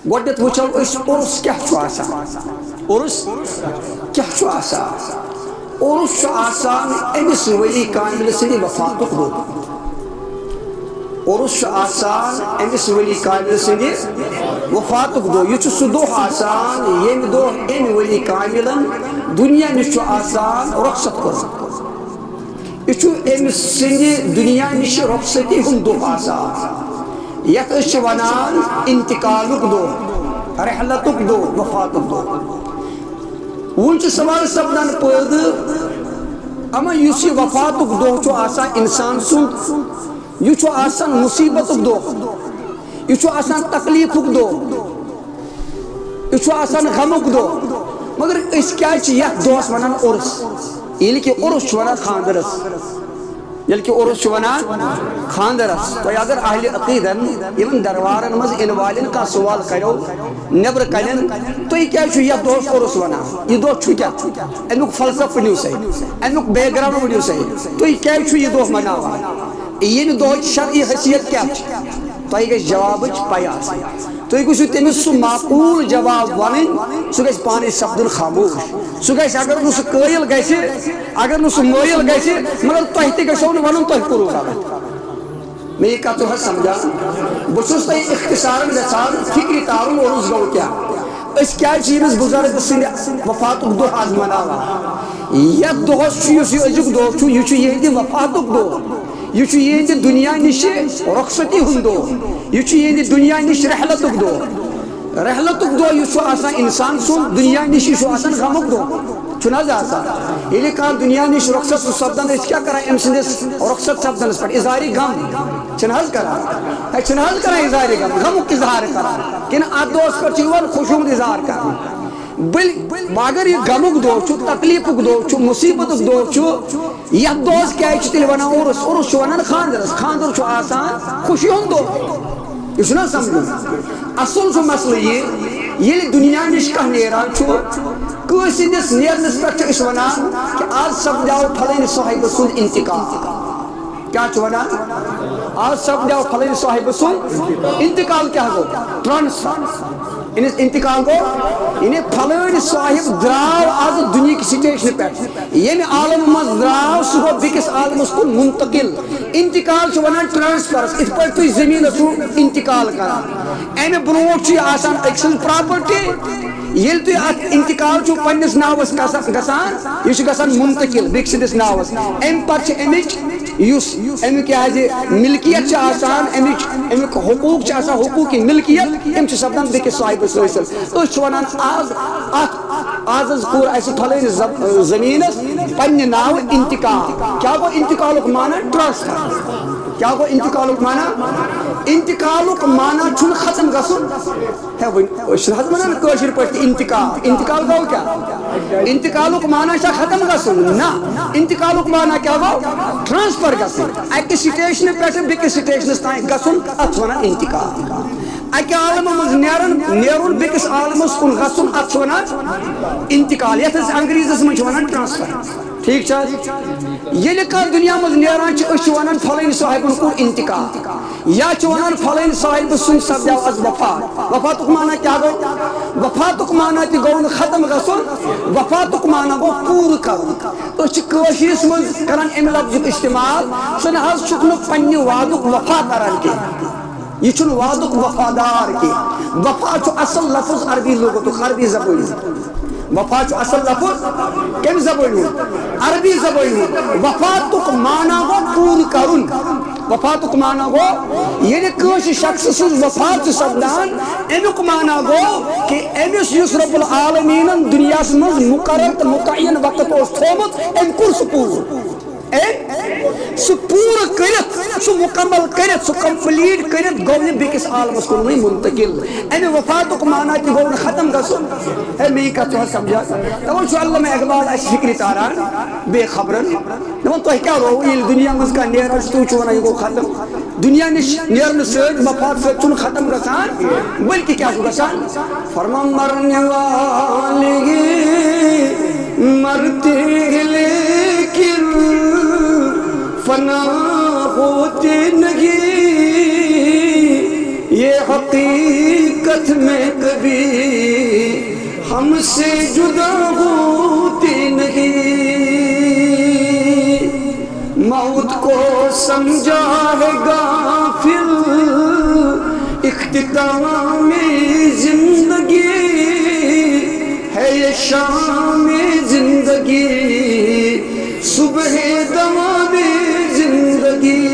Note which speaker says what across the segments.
Speaker 1: گۄڈنٮ۪تھ وٕچھو أسۍ عُرُس کیٛاہ چھُ آسان عُرُس کیٛاہ چھُ آسان عُرُس چھُ آسان أمِس ؤلی کامِل سٕنٛدِ وفاتُک دۄہ عُرُس چھُ آسان أمِس ؤلی کامِل سٕنٛدِ وفاتُک دۄہ یہِ چھُ سُہ دۄہ آسان ییٚمہِ دۄہ أمۍ ؤلی کامِلن دُنیا نِش چھُ آسان رۄخصت کوٚرمُت یہ چھُ أمِس سٕنٛدِ دُنیا نِش رۄخصتی ہُنٛد دۄہ آسان یتھ أسۍ چھِ ونان انتقالُک دۄہ رحلتُک دۄہ وفاتُک دۄہ وۄنۍ چھُ سوال سپدان پٲدٕ اما یُس یہِ وفاتُک دۄہ چھُ آسان انسان سُنٛد یہ چھُ آسان مصیبتُک دۄہ یہ چھُ آسان تکلیفُک دۄہ یہ چھُ آسان غمُک دۄہ مگر أسۍ کیٛازِ چھِ یتھ دۄہس ونان عُرُس ییٚلہِ کہِ عُرُس چھُ ونان خاندرس ییٚلہِ کہِ عُرُس چھُ ونان خاندرس تۄہہِ اگر اہلِ عقیٖدن یِمن دربارن منٛز یِنہٕ والٮ۪ن کانٛہہ سوال کرو نٮ۪برٕ کنٮ۪ن تُہۍ کیٛازِ چھُو یتھ دۄہس عُرُس ونان یہِ دۄہ چھُ کیٛاہ امیُک فلسفہٕ ؤنِو سا امیُک بیک گراوُنٛڈ ؤنِو سا تُہۍ کیٛازِ چھُو یہِ دۄہ مناوان ییٚمہِ دۄہٕچ شرعی حیثیت کیٛاہ چھِ تۄہہِ گژھِ جوابٕچ پَے آسٕنۍ تُہۍ گٔژھِو تٔمِس سُہ معقوٗل جواب وَنٕنۍ سُہ گژھِ پانَے سپدُن خاموش سُہ گژھِ اگر نہٕ سُہ قٲیِل گژھِ اگر نہٕ سُہ مٲیِل گژھِ مگر تۄہہِ تہِ گژھیو نہٕ وَنُن تۄہہِ کوٚروٕ غلط مےٚ یہِ کَتھ چھُو حظ سمجھان بہٕ چھُس تۄہہِ اختصارن یژھان فِکرِ تارُن عُرُس گوٚو کیٛاہ أسۍ کیٛازِ چھِ ییٚمِس بُزرگ سٕنٛدِ وفاتُک دۄہ آز مناوان یتھ دۄہس چھُ یُس یہِ أزیُک دۄہ چھُ یہِ چھُ یِہنٛدِ وفاتُک دۄہ یہ چھُ یِہنٛدِ دُنیا نِش رۄخصتی ہُنٛد دۄہ یہ چھُ یِہنٛدِ دُنیا نِش رحلتُک دۄہ رحلتُک دۄہ یُس چھُ آسان اِنسان سُنٛد دُنیا نِش یہِ چھُ آسان غمُک دۄہ چھُنہٕ حظ آسان ییٚلہِ کانٛہہ دُنیا نِش رۄخصت چھُ سپدان أسۍ کیٛاہ کران أمۍ سٕنٛدِس رۄخصت سپدنس پٮ۪ٹھ اِظہارِ غم چھِنہٕ حظ کران چھِنہٕ حظ کران اِظہارِ غم غمُک اِظہار کران کِنہٕ اَتھ دۄہس پٮ۪ٹھ چھُ یِوان خوشی ہُنٛد اِظہار کران مگر یہِ غمُک دۄہ چھُ تکلیفُک دۄہ چھُ مُصیبتُک دۄہ چھُ یتھ دۄہس کیٛازِ چھِ تیٚلہِ ونان عُرُس عُرُس چھُ ونان خاندرس خاندر چھُ آسان خوشی ہُنٛد دۄہ یہِ چھُنہ سمجھُن اصل چھُ مسلہٕ یہِ ییٚلہِ دُنیا نِش کانٛہہ نیران چھُ کٲنٛسہِ ہٕنٛدِس نیرنس پٮ۪ٹھ چھِ أسۍ ونان کہِ آز سپدیو فلٲنہِ صاحبہٕ سُنٛد انتقال کیٛاہ چھُ ونان آز سپدیو فلٲنہِ صاحبہٕ سُنٛد انتقال کیٛاہ گوٚو ٹرانسفر انتقال گوٚو یعنی فلٲنۍ صاحب درٛاو آز دُنہِکہِ سِٹیشنہٕ پٮ۪ٹھ ییٚمہِ عالمہٕ منٛز درٛاو سُہ گوٚو بیٚکِس عالمس کُن منتقل انتقال چھُ ونان ٹرانسفرس یِتھ پٲٹھۍ تُہۍ زٔمیٖنس چھُو انتقال کران امہِ برونٛٹھ چھُ یہِ آسان أکۍ سٕنٛز پراپرٹی ییٚلہِ تُہۍ اتھ انتقال چھُو پننِس ناوس گژھان یہِ چھُ گژھان منتقل بیٚکہِ سٕنٛدِس ناوس امہِ پتہٕ چھِ امِچ یُس امیُک یہِ حظ یہِ ملکیت چھِ آسان امیُک حقوٗق چھِ آسان حقوٗقی ملکیت یِم چھِ سپدان بیٚکِس صاحبس حٲصِل أسۍ چھِ ونان آز حظ کوٚر اسہِ فلٲنہِ زٔمیٖنس پننہِ ناوٕ انتقال کیٛاہ گوٚو انتقالُک معنی ٹرانسفر کیٛاہ گوٚو انتقالُک معنی انتقالُک معنی چھُنہٕ ختم گژھُن ہے وۄنۍ أسۍ چھِنہٕ حظ ونان کٲشِر پٲٹھۍ انتقال گوٚو کیٛاہ انتقالُک معنی چھا ختم گژھُن نہ انتقالُک معنی کیٛاہ گوٚو ٹرانسفر گژھُن اکہِ سِٹیشنہٕ پٮ۪ٹھ بیٚکِس سِٹیشنس تام گژھُن اتھ چھِ ونان انتقال اکہِ عالمہٕ منٛز نیرُن بیٚکِس عالمس کُن گژھُن اتھ چھِ ونان انتقال یتھ أسۍ انگریٖزس منٛز چھِ ونان ٹرانسفر ٹھیٖک چھا ییٚلہِ کانٛہہ دُنیا منٛز نیران چھِ أسۍ چھِ ونان فلٲنۍ صاحبن کوٚر انتقال یا چھِ ونان فلٲنۍ صاحبہٕ سُنٛد سپدیو آز وفات وفاتُک معنی کیٛاہ گوٚو وفاتُک معنی تہِ گوٚو نہٕ ختم گژھُن وفاتُک معنی گوٚو پوٗرٕ کرُن أسۍ چھِ کٲشرِس منٛز کران امہِ لفظُک استعمال سُہ نہ حظ چھُکھ نہٕ پننہِ وعدُک وفا کران کینٛہہ یہ چھُنہٕ وعدُک وفادار کینٛہہ وفا چھُ اصل لفظ عربی لغتُک عربی زبٲنۍ وفا چھُ اصل لفظ کمہِ زبٲنۍ ہُنٛد عربی زبٲنۍ ہُنٛد وفاتُک معنی گوٚو پوٗرٕ کرُن وفاتُک معنی گوٚو ییٚلہِ کٲنٛسہِ شخصہٕ سٕنٛز وفات چھُ سپدان امیُک معنی گوٚو کہِ أمِس یُس رۄب العالمیٖنن دُنیاہس منٛز مُقرر تہٕ مُتعین وقت اوس تھوٚومُت أمۍ کوٚر سُہ پوٗرٕ سُہ پوٗرٕ کٔرِتھ سُہ مُکمل کٔرِتھ سُہ کمپلیٖٹ کٔرِتھ گوٚو یہِ بیٚکِس عالمس کُن وۄنۍ منتقل امہِ وفاتُک معنی تہِ گوٚو نہٕ ختم گژھُن ہے مےٚ یہِ کتھ چھُ حظ سمجھان تَوے چھُ علامہ اقبال اسہِ فِکرِ تاران بیٚیہِ خبرن دپان تۄہہِ کیٛاہ رووٕ ییٚلہِ دُنیا منٛز کانٛہہ نیران چھُ تُہۍ چھِو ونان یہِ گوٚو ختم دُنیا نِش نیرنہٕ سۭتۍ وفات سۭتۍ چھُنہٕ ختم گژھان بٔلکہِ کیٛاہ چھُ گژھان فرما مرنے والے مرتے لیکن فنا ہوتے نہیں یہ حقیقت میں سے جدا ہوتے نہیں، موت کو سمجھا ہے غافل اختتام زندگی ہے یہ شام زندگی صبح دوام زندگی.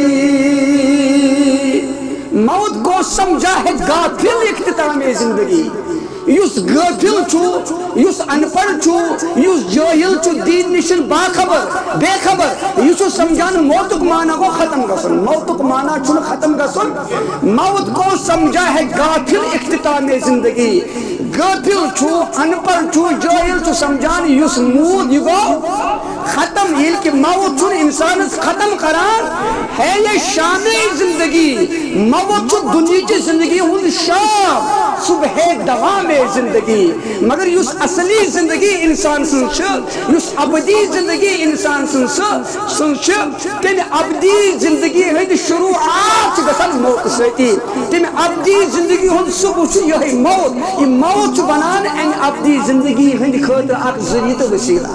Speaker 1: موت کو سمجھا ہے غافل اختتام زندگی. یس غافل چھو، یس ان پڑھ چھو، یس جاہل چھو، دین نشن باخبر بے خبر، یہ چھو سمجھان موتک معنی کو ختم گسن. موتک معنی چھو ختم گسن. موت کو سمجھا ہے غافل اختتام زندگی. غافل چھو، ان پڑھ چھو، جاہل چھو سمجھان یس موت یہ گو ختم. یہ کہ موت چھو انسان ختم کران ہے یہ شام زندگی. موت چھو دنیا کی زندگی ہوں شام صبح دوام زندگی. مگر یس اصلی زندگی انسان سنچ، یس ابدی زندگی انسان سنچ تم ابدی زندگی ہند شروعات گسان موت ستی. تم ابدی زندگی ہند صبح یہ موت. یہ موت بنان ان ابدی زندگی ہند خاطر اک ذریعہ تو وسیلہ.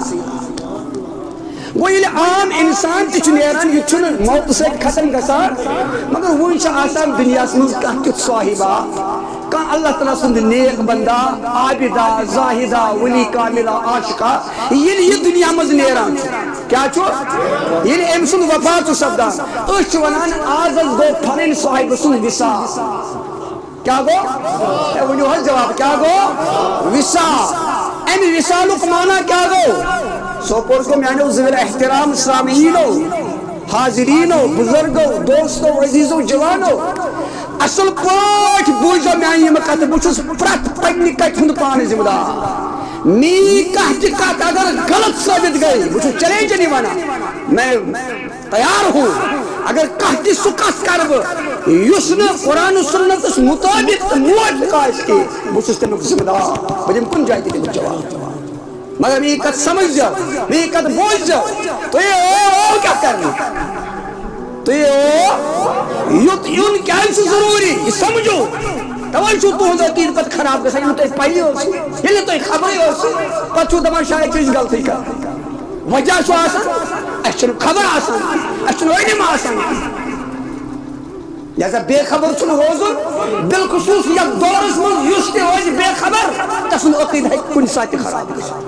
Speaker 1: وہ یہ عام انسان تہ نیران یہ موت سے ختم گسان. مگر وہ آسان دنیا من کت صاحبہ کان اللہ تعالیٰ سند نیک بندہ عابدہ زاہدہ ولی کاملہ عاشقہ یہ دنیا مز نیران کیا چھو یہ ام سند وفات سپدان اس ونان آز گو پھن صاحب سند وصال. کیا گو ونیو حل جواب کیا گو وصال. ان وصالک معنی کیا گو سوپور کو میانو ذوی احترام سامعینو حاضرینو بزرگو دوستو عزیزو جوانو اصل پاٹ بوجھو میانی یہ کت بچس پرت پنی کت ہند پانے ذمہ دار. می کت اگر غلط ثابت گئی بچو چیلنج نہیں بنا میں تیار ہوں. اگر کت سہ کت کرب یس نا قرآن و سنت مطابق موافق آس کی بچس تمیک ذمہ دار. بجم کن جائے تھی جواب. مگر میں کت سمجھ جاؤ، میں کت بوجھ جاؤ تو یہ کیا کرنا تو یہ یون کیا ضروری یہ سمجھو. توائے چھو تہذ عقید پت خراب گژھان ییٚلہِ تۄہہِ پَیی ٲسٕو ییٚلہِ نہٕ تۄہہِ خبرٕے ٲسٕو پتہٕ چھُو دپان شاید چھِ أسۍ غلطی کران. وجہ چھُ آسان اَسہِ چھُنہٕ خبر آسان، اَسہِ چھُنہٕ علم آسان. لہذا بے خبر چھُنہٕ روزُن بالخصوص یتھ دورس منٛز یُس تہِ روزِ بے خبر تسُنٛد عقید ہیٚکہِ کُنہِ ساتہٕ تہِ خراب گٔژھِتھ.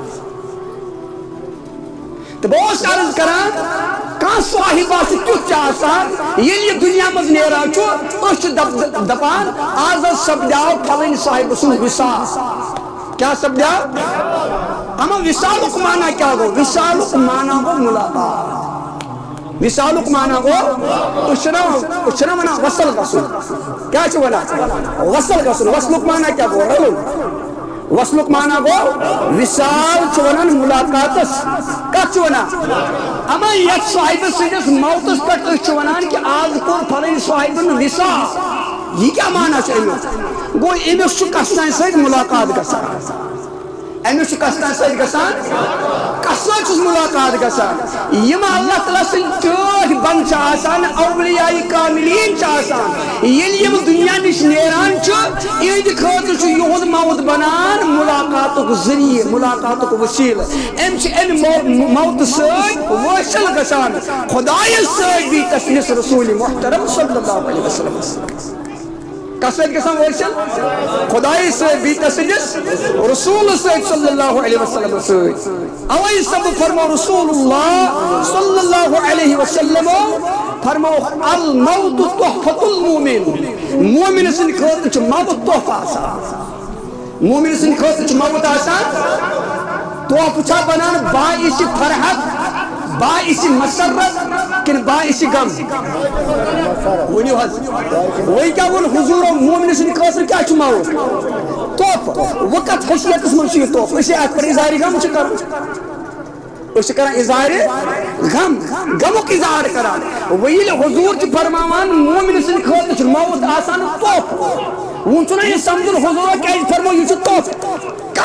Speaker 1: تو بہت عرض کران کان صاحب آسہِ تیُتھ چھُ آسان ییٚلہِ یہِ دُنیا منٛز نیران چھُ أسۍ چھِ دپان آز سپدیو پھلٲنۍ صاحب سُنٛد وصال. کیا سپدیو اما وصالُک معنی کیا گوٚو؟ وصالُک معنی گوٚو ملاقات. وصالُک معنی گوٚو أسۍ چھِنا ونان وصل گژھُن. کیا چھِ ونان وصل گژھُن. وصلُک معنی کیا گوٚو؟ رلُن. وصلُک معنی گوٚو وصال چھُ ونان ملاقاتس. کتھ چھُ ونان اما یتھ صاحب سٕنٛدِس موتس پٮ۪ٹھ أسۍ چھِ ونان کہ آز کوٚر پھلٲنۍ صاحبن وصال. یہ کیا معنی چھُ امیُک؟ گوٚو أمِس چھُ کستانۍ سۭتۍ ملاقات گژھان. أمِس چھُ کستانۍ سۭتۍ گژھان کس سۭتۍ چھُس ملاقات گژھان. یِم اللہ تعالیٰ سٕنٛدۍ ٹٲٹھۍ بنٛد چھِ آسان اولیاء کاملین چھِ آسان ییٚلہِ یِم دُنیا نِش نیران چھِ یِہنٛدِ خٲطرٕ چھُ یِہُنٛد موت بنان ملاقاتُک ذریعہ ملاقاتُک وسیلہٕ. أمۍ چھِ امہِ موتہٕ سۭتۍ وٲصِل گژھان خۄدایس سۭتۍ بیٚیہِ تسنِس رسوٗلِ محترم صلی اللہ علیہ وسلم. کس سۭتۍ گژھان وٲصِل خۄدایس سۭتۍ بیٚیہِ تسنِس رسوٗلس سۭتۍ صلی اللہ علیہ وسلم سۭتۍ. اوے سب فرمو رسول اللہ صلی اللہ علیہ وسلم فرمو الموت تحفۃ المومن. مومن سٕنٛدِ خٲطرٕ چھُ موت تحفہ آسان. مومن سٕنٛدِ خٲطرٕ چھُ موت آسان تحفہ. چھا بنان باعث فرحت باعث مسرت کن باعث غم؟ ونیو حظ وۄنۍ کیٛاہ ووٚن حضوٗرو مومن سٕنٛدِ خٲطرٕ کیٛاہ چھُ موت؟ تحفہ. وۄنۍ کتھ حیثیتس منٛز چھُ یہِ تحفہ؟ أسۍ اتھ پٮ۪ٹھ اظہارِ غم چھِ کران. أسۍ چھِ کران اظہارِ غم غمُک اظہار کران. وۄنۍ ییٚلہِ حضوٗر چھِ فرماوان مومن سٕنٛدِ خٲطرٕ چھُ موت آسان تحفہ. وۄنۍ چھُنہ یہِ سمجھُن حضوٗرو کیٛازِ فرمو یہِ چھُ تحفہ. کتھ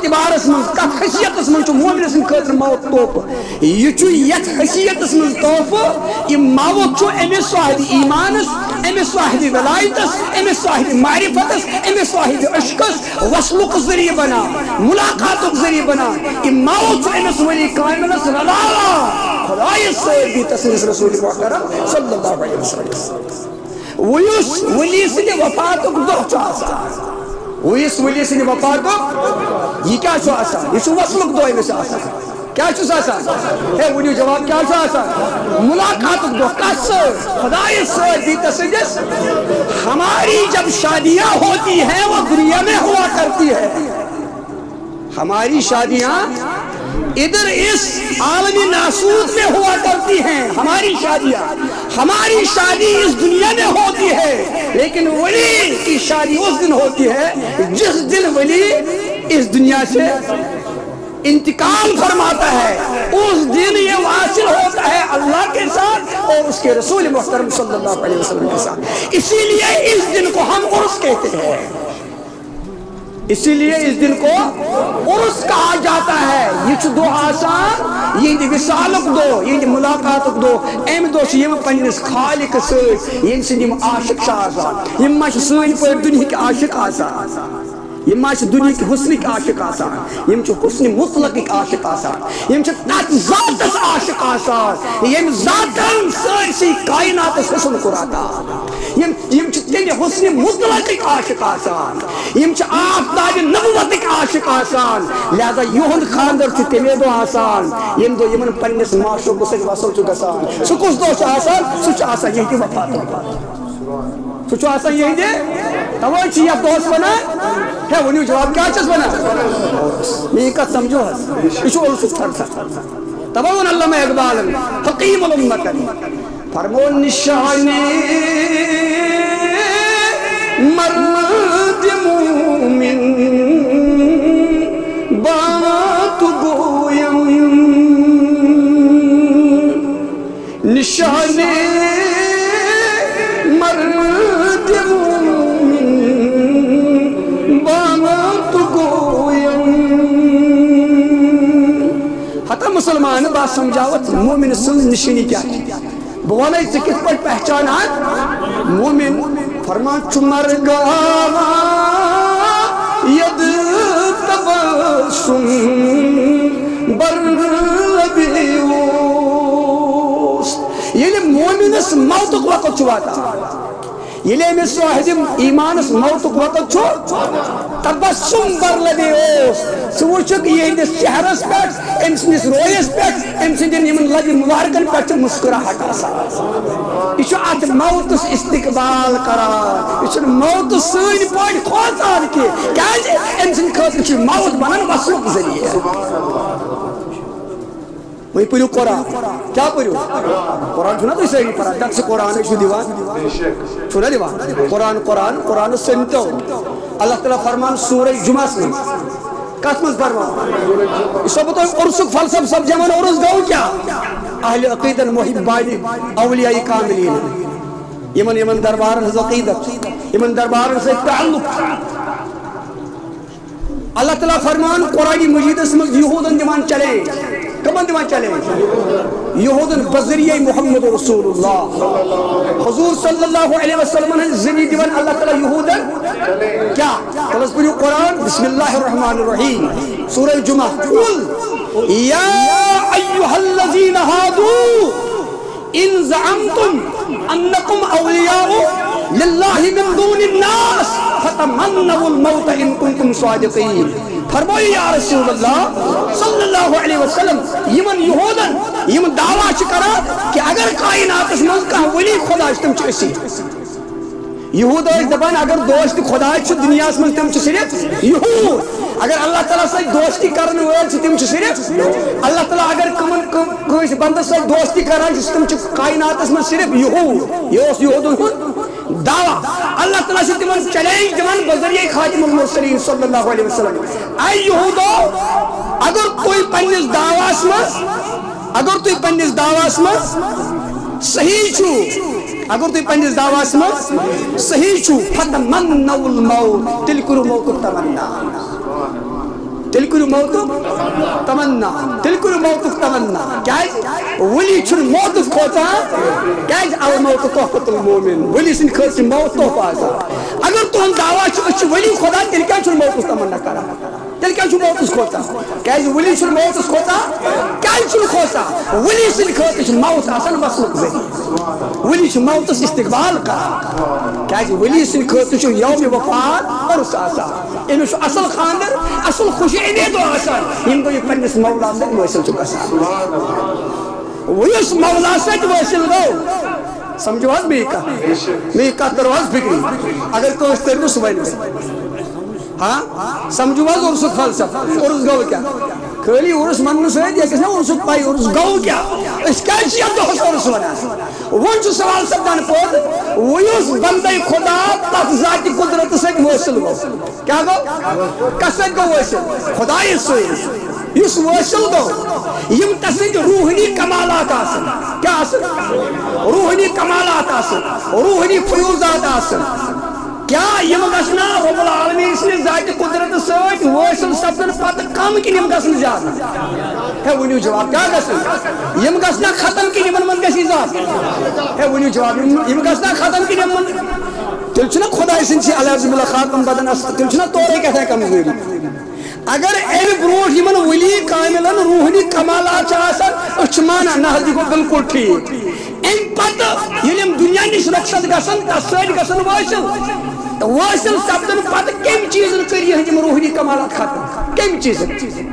Speaker 1: اعتبارس من کت حیثیت من مومن سن خاطر موت توپ یہ حیثیت من توپ یہ موت امس صاحب ایمانس امس صاحب ولایتس امس صاحب معرفتس امس صاحب عشقس وصلک ذریعہ بنا ملاقاتک ذریعہ بنا یہ موت امس ولی کاملس رلالا خدای سید تسلیس رسول محترم صلی اللہ علیہ وسلم ولی سن وفاتک دہ ویس ولی سن وفاتک یہ کیا آسان یہ وصلک دہ امس آسان کیا آسان ہے ونیو جواب کیا آسان ملاقاتک دہ کس خدای سید تسلیس ہماری جب شادیاں ہوتی ہیں وہ دنیا میں ہوا کرتی ہے ہماری شادیاں ادھر اس عالمی ناسود میں ہوا کرتی ہیں ہماری شادی اس دنیا میں ہوتی ہے لیکن ولی کی شادی اس دن ہوتی ہے جس دن ولی اس دنیا سے انتقال فرماتا ہے اس دن یہ واصل ہوتا ہے اللہ کے ساتھ اور اس کے رسول محترم صلی اللہ علیہ وسلم کے ساتھ اسی لیے اس دن کو ہم عرس کہتے ہیں اسی لیے اس دن کو عرس کہا جاتا ہے یہ دو آسان یہ وصالک دو یہ ملاقاتک دو ایم دو یم پنس خالق ست یم سن عاشق آسان یم ما سن پہ دنیا کے عاشق آسان یم ما دنیا کے حسن کے عاشق آسان یم حسن مطلق کے عاشق آسان یم تت ذاتس عاشق آسان یم ذاتن سارسی کائنات حسن کراتا یم تمہ حسن مطلق کے عاشق آسان یم آفتاب نبوت کے عاشق آسان لہذا یہند خاندر تمے دو آسان یم دو یمن پنس معشوق ست وصل گسان سہ کس دہ آسان سہ آسان یہ وفات سہ آسان یہ دے توے یتھ دہس ونان ہے ونیو جواب کیا ونان یہ کت سمجھو یہ عرسک تھر توے ون علامہ اقبال حکیم الامت فرمو نشان مرد مومن بات گویم نشان مرد مومن بات گویم حتی مسلمان بات سمجھاوت مومن سن نشانی کیا بولے سے کس پر پہچانا مومن فرمان مرگاوا ید تبسم بر لبی وسط یعنی مومنس موتک وقت چواتا یعنی امس صاحب ایمانس موتک وقت تبسم بر لبی وسط سہ وچک یہ چہرس پہ ام سندس رویس پہ ام سندین لبی مبارکن پہ مسکراہٹ آسان یہ ات موتس استقبال کران یہ موت سن پہ کھوژان کی ام سند خاطر موت بنان وصلک ذریعہ وہی پڑھو قرآن کیا پڑھو قرآن چھو نا تو سہی پڑھا دکس قرآن چھو دیوان چھو نا دیوان قرآن سنتو اللہ تعالیٰ فرمان سورہ جمعہ سے کس مز فرمان اس وقت عرسک فلسف سب جمعن عرس گو کیا اہل عقیدت محبان اولیاء کاملین یمن دربارن حض عقیدت یمن دربارن سے تعلق اللہ تعالیٰ فرمان قرآن مجید اسمز یہودن دیوان چلے کمن دیوان چلے یہودن بذریعہ محمد رسول اللہ حضور صلی اللہ علیہ وسلم ذریعہ دیوان اللہ تعالیٰ یہودن کیا خلص پڑھو قرآن بسم اللہ الرحمن الرحیم سورہ جمعہ قل یا ایوہ الذین ہادو ان زعمتم انکم اولیاء للہ من دون الناس فتمنوا الموت ان کنتم صادقین فرمائی یا رسول اللہ صلی اللہ علیہ وسلم یمن یہودن یمن دعویٰ کرا کہ اگر کائنات اس ملک کا ولی خدا تم چسی یہود دپان اگر دوست خدا دنیا من تم صرف یہود اگر اللہ تعالیٰ سے دوستی کرن ول تم صرف اللہ تعالیٰ اگر کم بندس سے دوستی کران تم کائنات من صرف یہود یہ یہودن دعویٰ اللہ تعالیٰ سے تمن چیلنج دِوان بذریعہ خاتم المرسلین صلی اللہ علیہ وسلم اے یہودو اگر کوئی پنس دعواس مز صحیح چھو اگر تو پنس دعواس مز صحیح چھو فتمنوا الموت تل کرو موت تمنا تیل کرو موتک تمنا تیل کرو موتک تمنا کیاز ولی چھن موتک کھوتا کیاز او موت تحفت المومن ولی سن خاطر موت تحفہ آسان اگر تہن دعویٰ چھ ولی خدا تیل کیا چھن موتک تمنا کرا تیل کیا چھن موتس کھوتا کیاز ولی چھن موتس کھوتا کیاز چھن کھوتا ولی سن خاطر چھن موت آسان وصلک ذریعہ ولی چھن موتس استقبال کرا کیاز ولی سن خاطر چھن یوم وفات عرس آسان امس اصل خاندر اصل خوشی امی دو آسان یم گو یہ پنس مولا سے وصل چھ گژھان ویس مولا سے وصل گو سمجھو حظ می کتھ کرو حظ فکری اگر کس ترمس ون ہاں سمجھو حظ عرسک فلسفہ عرس گو کیا خالی عرس من سید یہ کس عرسک پائی عرس گو کیا اس کیا دہس عرس ونان ون سوال سپدان پود ویس بندے خدا تک ذاتی قدرت سید وصل گو کیا گو کس سید گو وصل خدای سید اس وصل گو یم تسید روحانی کمالات آسن کیا آسن روحانی کمالات آسن روحانی فیوزات آسن کیا یم گسنا رب العالمین سن ذات قدرت سید وصل سپدن پتہ کم کن یم گسن زیادہ ہے ونیو جواب کیا گسن یم گسنا ختم کن یمن من گسی ذات ہے ونیو جواب یم گسنا ختم کن یمن تیل چھنا خدای سن سی علیہ باللہ خاتم بدن است تیل چھنا تورے کہتا ہے کمزوری اگر ایم بروٹ یمن ولی کاملن روحانی کمالات آسان اچھ مانا نحل کو بالکل ٹھیک ام پتہ یم دنیا نش رخصت گسن تسید گسن واصل سپدن پتہ کم چیزن کر یہ روحانی کمالات ختم کم چیزن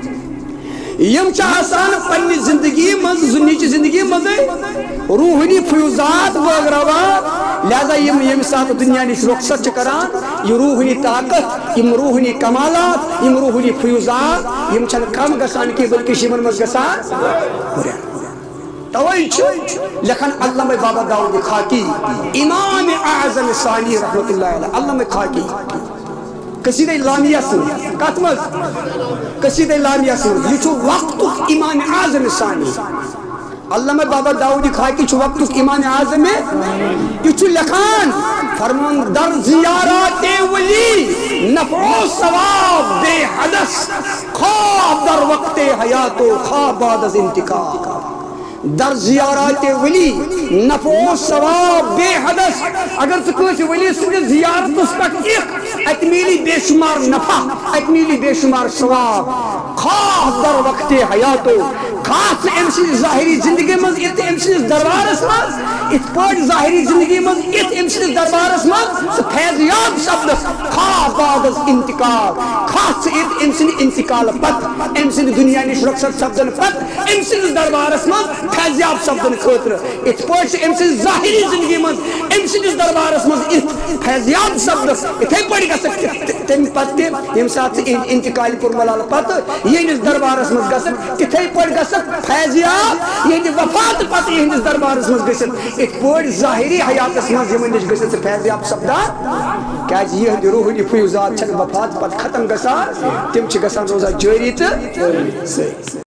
Speaker 1: یم آسان پنہ زندگی مز زنیچ زندگی مز روحانی فیوزات وغیرہ لہذا یم سات دنیا نش رخصت کران یہ روحانی طاقت یم روحانی کمالات یم روحانی فیوزات یم چھن کم گسان کی بلکہ یمن مز گسان توئی لکھن علامہ بابا داؤد خاکی امام اعظم ثانی رحمت اللہ علیہ علامہ خاکی قصیدہ لامیہ سن کتمز قصیدہ لامیہ سن یہ چھو وقت امام اعظم ثانی علامہ بابا داؤد خاکی چھو وقت امام اعظم یہ چھو لکھان فرمان در زیارات ولی نفع و ثواب بے حدث خواب در وقت حیات و خواب بعد از انتقال در زیارات ولی نفع و ثواب بے حدث اگر سکوش ولی سکوش زیارت اس پر ایک میلی بے شمار نفع ایک میلی بے شمار ثواب خاص در وقت حیاتو خاص امسی ظاہری زندگی مز ات امسی دربار اسماز ات پوٹ ظاہری زندگی مز ات امسی دربار اسماز فیضیاب شبد خاص بعد از انتقال خاص ات امسی انتقال پت امسی دنیا نش رخصت شبدن پت امسی دربار اسماز فیضیاب شبدن خاطر ات پوٹ امسی ظاہری زندگی مز امسی دربار اسماز ات فیضیاب شبد اتھے پوٹ گسک تم پت یم ساتھ انتقال پر ملال پت یہ دربار اسماز گسک اتھے پوٹ گسک فیضیاب یہ وفات پت یہ دربار اسماز گسک ات پوٹ ظاہری حیات اسماز یمن نش گسک فیضیاب شبدان کیا یہ روحانی فیوزات چھن وفات پت ختم گسان تم چھ گسان روزہ جاری تو